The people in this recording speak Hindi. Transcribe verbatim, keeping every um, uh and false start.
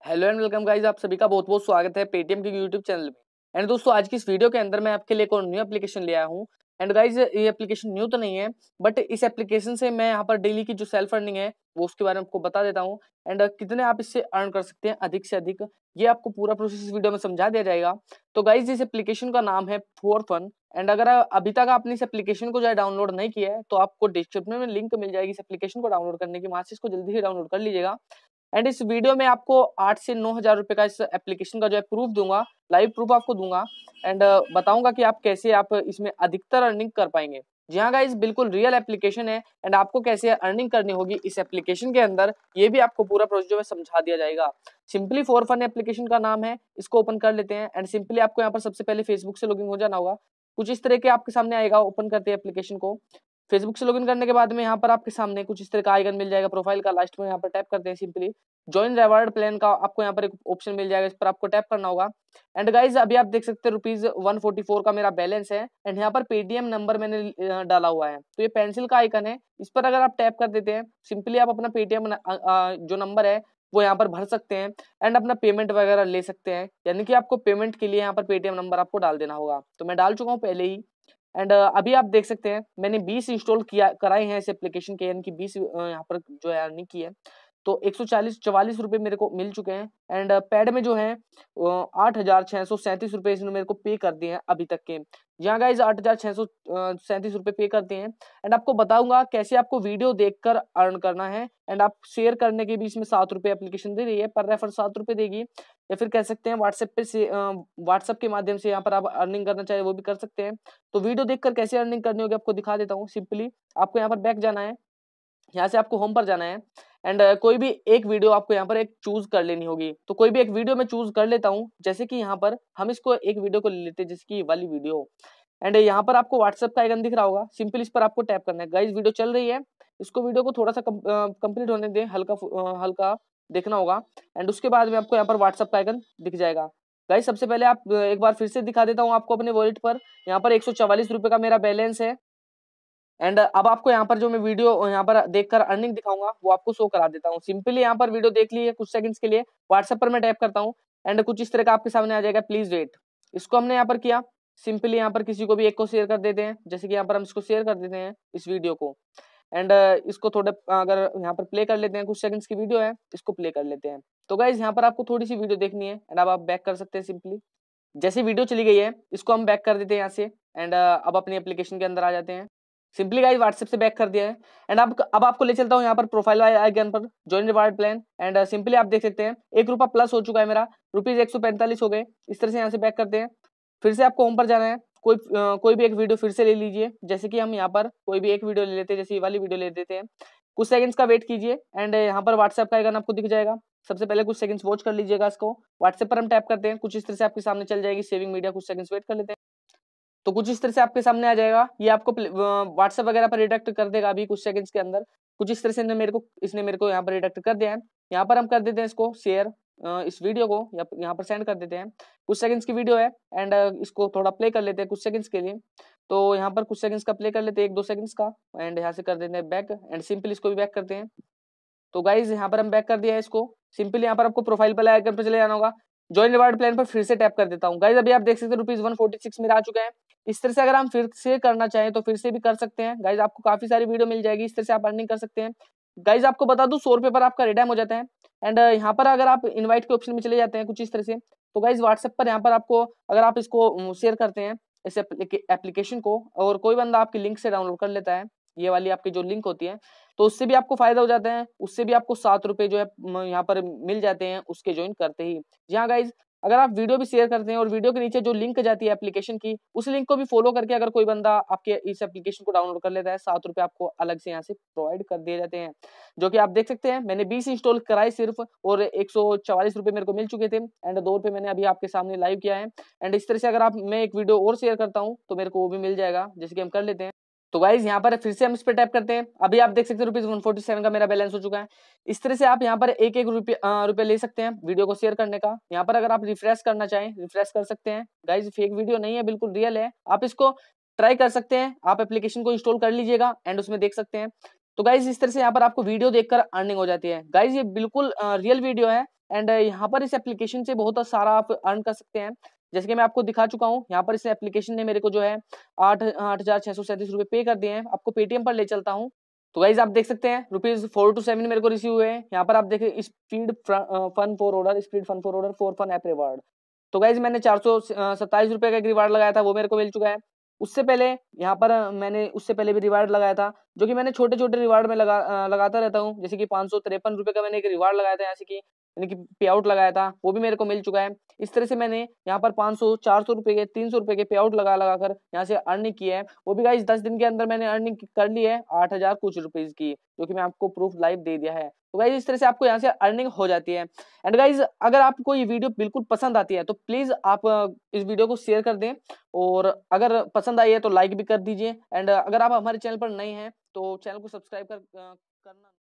हेलो एंड वेलकम गाइस, आप सभी का बहुत बहुत स्वागत है पेटीएम के यूट्यूब चैनल में। एंड दोस्तों, आज की इस वीडियो के अंदर मैं आपके लिए एक और न्यू एप्लीकेशन ले आया हूँ। एंड गाइस, ये एप्लीकेशन न्यू तो नहीं है, बट इस एप्लीकेशन से मैं यहाँ पर डेली की जो सेल्फ अर्निंग है वो उसके बारे में आपको बता देता हूँ। एंड कितने आप इससे अर्न कर सकते हैं अधिक से अधिक, ये आपको पूरा प्रोसेस इस वीडियो में समझा दिया जाएगा। तो गाइज, इस एप्लीकेशन का नाम है फोर फन। एंड अगर अभी तक आपने इस एप्लीकेशन को जो है डाउनलोड नहीं किया है तो आपको डिस्क्रिप्शन में लिंक मिल जाएगी इस एप्लीकेशन को डाउनलोड करने की, वहां से इसको जल्दी से डाउनलोड कर लीजिएगा। एंड इस वीडियो में आपको आठ से नौ हजार रुपए का इस एप्लीकेशन का जो है प्रूफ दूंगा, लाइव प्रूफ आपको दूंगा। एंड बताऊंगा कि आप कैसे आप इसमें अधिकतर अर्निंग कर पाएंगे। जी हाँ गाइज, बिल्कुल रियल एप्लीकेशन है। एंड आपको कैसे अर्निंग करनी होगी इस एप्लीकेशन के अंदर, ये भी आपको पूरा प्रोसेस जो है समझा दिया जाएगा। सिंपली फॉर फन एप्लीकेशन का नाम है, इसको ओपन कर लेते हैं। एंड सिंपली आपको यहाँ पर सबसे पहले फेसबुक से लॉगिन हो जाना होगा। कुछ इस तरह के आपके सामने आएगा। ओपन करते हैं एप्लीकेशन को। फेसबुक से लॉगिन करने के बाद में यहाँ पर आपके सामने कुछ इस तरह का आइकन मिल जाएगा प्रोफाइल का। लास्ट में यहाँ पर टैप करते हैं सिंपली। ज्वाइन रिवार्ड प्लान का आपको यहाँ पर एक ऑप्शन मिल जाएगा, इस पर आपको टैप करना होगा। एंड गाइज, अभी आप देख सकते हैं रुपीज वन फोर्टी फोर का मेरा बैलेंस है। एंड यहाँ पर पेटीएम नंबर मैंने डाला हुआ है, तो ये पेंसिल का आइकन है, इस पर अगर आप टैप कर देते हैं सिंपली आप अपना पेटीएम जो नंबर है वो यहाँ पर भर सकते हैं। एंड अपना पेमेंट वगैरह ले सकते हैं, यानी कि आपको पेमेंट के लिए यहाँ पर पेटीएम नंबर आपको डाल देना होगा। तो मैं डाल चुका हूँ पहले ही। एंड uh, अभी आप देख सकते हैं मैंने बीस इंस्टॉल किया कराए हैं इस एप्लीकेशन के, यानी कि बीस uh, यहाँ पर जो है अर्निंग की है। तो एक सौ चालीस चवालीस रुपए मेरे को मिल चुके हैं। एंड पैड में जो है आठ हजार छह सौ सैंतीस रुपए इसने मेरे को पे कर दिए हैं अभी तक के। यहाँ गाइज आठ हजार छह सौ सैंतीस रुपए पे करते हैं। एंड आपको बताऊंगा कैसे आपको वीडियो देखकर अर्न करना है। एंड आप शेयर करने के भी इसमें सात रुपए एप्लीकेशन दे रही है, पर रेफर सात रुपए देगी। या फिर कह सकते हैं व्हाट्सएप पे से व्हाट्सएप के माध्यम से यहाँ पर आप अर्निंग करना चाहे वो भी कर सकते हैं। तो वीडियो देखकर कैसे अर्निंग करनी होगी आपको दिखा देता हूँ। सिंपली आपको यहाँ पर बैक जाना है, यहाँ से आपको होम पर जाना है। एंड uh, कोई भी एक वीडियो आपको यहाँ पर एक चूज कर लेनी होगी। तो कोई भी एक वीडियो मैं चूज कर लेता हूँ, जैसे कि यहाँ पर हम इसको एक वीडियो को ले लेते हैं, जैसे कि वाली वीडियो। एंड यहाँ पर आपको व्हाट्सएप का आइकन दिख रहा होगा, सिंपल इस पर आपको टैप करना है। गाइस, वीडियो चल रही है, इसको वीडियो को थोड़ा सा कंप्लीट होने दें, हल्का हल्का देखना होगा। एंड उसके बाद में आपको यहाँ पर व्हाट्सएप का आइकन दिख जाएगा। गाइस, सबसे पहले आप एक बार फिर से दिखा देता हूँ आपको अपने वॉलेट पर। यहाँ पर एक सौ चवालीस रुपए का मेरा बैलेंस है। एंड अब आपको यहाँ पर जो मैं वीडियो यहाँ पर देखकर अर्निंग दिखाऊंगा वो आपको शो करा देता हूँ। सिंपली यहाँ पर वीडियो देख लीजिए कुछ सेकंड्स के लिए। व्हाट्सएप पर मैं टैप करता हूँ एंड कुछ इस तरह का आपके सामने आ जाएगा, प्लीज वेट। इसको हमने यहाँ पर किया। सिंपली यहाँ पर किसी को भी एक को शेयर कर देते हैं, जैसे कि यहाँ पर हम इसको शेयर कर देते हैं इस वीडियो को। एंड इसको थोड़े अगर यहाँ पर प्ले कर लेते हैं, कुछ सेकंड्स की वीडियो है, इसको प्ले कर लेते हैं। तो गाइज, यहाँ पर आपको थोड़ी सी वीडियो देखनी है। एंड अब आप बैक कर सकते हैं सिंपली। जैसे वीडियो चली गई है इसको हम बैक कर देते हैं यहाँ से। एंड अब अपनी एप्लीकेशन के अंदर आ जाते हैं। सिंपली गाइस, व्हाट्सएप से बैक कर दिया है। एंड अब अब आपको ले चलता हूँ यहाँ पर प्रोफाइल आइकन पर, join reward plan. And simply आप देख सकते हैं एक रुपया प्लस हो चुका है मेरा, रुपीज एक सौ पैंतालीस हो गए। इस तरह से यहाँ से बैक करते हैं। फिर से आपको होम पर जाना है। कोई uh, कोई भी एक वीडियो फिर से ले लीजिए, जैसे कि हम यहाँ पर कोई भी एक वीडियो ले लेते हैं, जैसे ये वाली वीडियो ले लेते हैं। कुछ सेकंड्स का वेट कीजिए। एंड यहाँ पर व्हाट्सएप का आइकन आपको दिख जाएगा। सबसे पहले कुछ सेकंड्स वॉच कर लीजिएगा इसको। व्हाट्सएप पर हम टैप करते हैं, कुछ इस तरह से आपके सामने चल जाएगी सेविंग मीडिया। कुछ सेकंड्स वेट कर लेते हैं। तो कुछ इस तरह से आपके सामने आ जाएगा। ये आपको व्हाट्सएप वगैरह पर रिडक्ट कर देगा अभी कुछ सेकंड्स के अंदर। कुछ इस तरह से मेरे को इसने मेरे को यहाँ पर रिडक्ट कर दिया है। यहाँ पर हम कर देते हैं इसको शेयर, इस वीडियो को यहाँ पर सेंड कर देते हैं। कुछ सेकंड्स की वीडियो है। एंड इसको थोड़ा प्ले कर लेते हैं कुछ सेकंड्स के लिए। तो यहाँ पर कुछ सेकंड्स का प्ले कर लेते हैं, एक दो सेकंड्स का। एंड यहाँ से कर देते हैं बैक। एंड सिंपल इसको भी बैक करते हैं। तो गाइज, यहाँ पर हम बैक कर दिया है इसको। सिंपली यहाँ पर आपको प्रोफाइल पर आइकन पर चले जाना होगा। ज्वाइन रिवार्ड प्लान पर फिर से टैप कर देता हूँ। गाइज, अभी आप देख सकते हैं रुपीज वन फोर्टी सिक्स मेरा आ चुका है। इस तरह से अगर हम फिर से करना चाहें तो फिर से भी कर सकते हैं। गाइज, आपको काफी सारी वीडियो मिल जाएगी, इस तरह से आप अर्निंग कर सकते हैं। गाइज, आपको बता दूं सौ रुपए पर आपका रिडीम हो जाता है। एंड यहाँ पर अगर आप इनवाइट के ऑप्शन में चले जाते हैं कुछ इस तरह से, तो गाइज व्हाट्सएप पर यहाँ पर आपको अगर आप इसको शेयर करते हैं इस एप्लीकेशन को, और कोई बंदा आपकी लिंक से डाउनलोड कर लेता है, ये वाली आपकी जो लिंक होती है, तो उससे भी आपको फायदा हो जाता है। उससे भी आपको सात रुपए जो है यहाँ पर मिल जाते हैं उसके ज्वाइन करते ही। जी हाँ गाइज, अगर आप वीडियो भी शेयर करते हैं और वीडियो के नीचे जो लिंक जाती है एप्लीकेशन की, उस लिंक को भी फॉलो करके अगर कोई बंदा आपके इस एप्लीकेशन को डाउनलोड कर लेता है, सात रुपए आपको अलग से यहाँ से प्रोवाइड कर दिए जाते हैं। जो कि आप देख सकते हैं मैंने बीस इंस्टॉल कराए सिर्फ, और एक सौ चवालीस रुपए मेरे को मिल चुके थे। एंड दो रुपए मैंने अभी आपके सामने लाइव किया है। एंड इस तरह से अगर आप मैं एक वीडियो और शेयर करता हूँ तो मेरे को वो भी मिल जाएगा, जैसे कि हम कर लेते हैं। तो गाइज, यहाँ पर फिर से हम इस पर टैप करते हैं। अभी आप देख सकते हैं रुपीज वन फोर्टी सेवन का मेरा बैलेंस हो चुका है। इस तरह से आप यहाँ पर एक एक रुपये रुपये ले सकते हैं वीडियो को शेयर करने का। यहाँ पर अगर आप रिफ्रेश करना चाहें रिफ्रेश कर सकते हैं। गाइज, फेक वीडियो नहीं है, बिल्कुल रियल है। आप इसको ट्राई कर सकते हैं। आप एप्लीकेशन को इंस्टॉल कर लीजिएगा एंड उसमें देख सकते हैं। तो गाइज, इस तरह से यहाँ पर आपको वीडियो देखकर अर्निंग हो जाती है। गाइज, ये बिल्कुल रियल वीडियो है। एंड यहाँ पर इस एप्लीकेशन से बहुत सारा आप अर्न कर सकते हैं। जैसे कि मैं आपको दिखा चुका हूँ, यहाँ पर इस एप्लीकेशन ने मेरे को जो है आठ आठ हजार छह सौ सैंतीस रुपए पे कर दिए हैं। आपको पेटीएम पर ले चलता हूँ। तो गाइज आप देख सकते हैं रुपीज फोर टू सेवन मेरे को रिसीव हुए हैं। यहाँ पर आप देखें speed fun for order, speed fun for order, four fun app reward. तो गाइज मैंने चार सौ सत्ताईस रुपए का एक रिवार्ड लगाया था, वो मेरे को मिल चुका है। उससे पहले यहाँ पर मैंने उससे पहले भी रिवार्ड लगाया था, जो कि मैंने छोटे छोटे रिवार्ड में लगा लगाता रहता हूँ। जैसे कि पाँच सौ तिरपन रुपए का मैंने एक रिवार्ड लगाया था, जैसे कि यानी कि पे आउट लगाया था, वो भी मेरे को मिल चुका है। इस तरह से मैंने यहाँ पर पाँच सौ चार सौ रुपए के तीन सौ रुपए के पे आउट लगा लगा कर यहाँ से अर्निंग की है। वो भी गाइस दस दिन के अंदर मैंने अर्निंग कर ली है आठ हजार कुछ रुपीज की, जो कि मैं आपको प्रूफ लाइव दे दिया है। तो गाइज इस तरह से आपको यहाँ से अर्निंग हो जाती है। एंड गाइज अगर आपको ये वीडियो बिल्कुल पसंद आती है तो प्लीज आप इस वीडियो को शेयर कर दें, और अगर पसंद आई है तो लाइक भी कर दीजिए। एंड अगर आप हमारे चैनल पर नए हैं तो चैनल को सब्सक्राइब कर करना